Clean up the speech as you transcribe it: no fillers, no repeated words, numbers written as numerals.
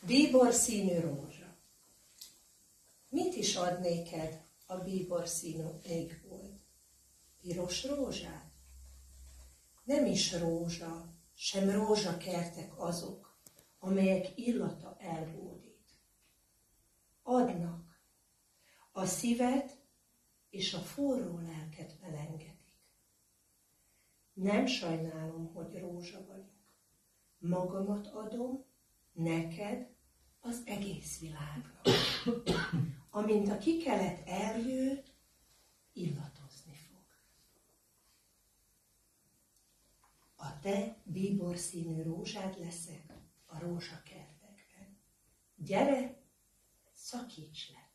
Bíbor színű rózsa. Mit is ad néked a bíbor színű égbolt? Piros rózsát? Nem is rózsa, sem rózsakertek azok, amelyek illata elbódít. Adnak, a szívet és a forró lelket melengedik. Nem sajnálom, hogy rózsa vagyok. Magamat adom neked az egész világnak. Amint a kikelet eljő, illatozni fog. A te bíbor színű rózsád leszek a rózsakertekben. Gyere, szakíts le!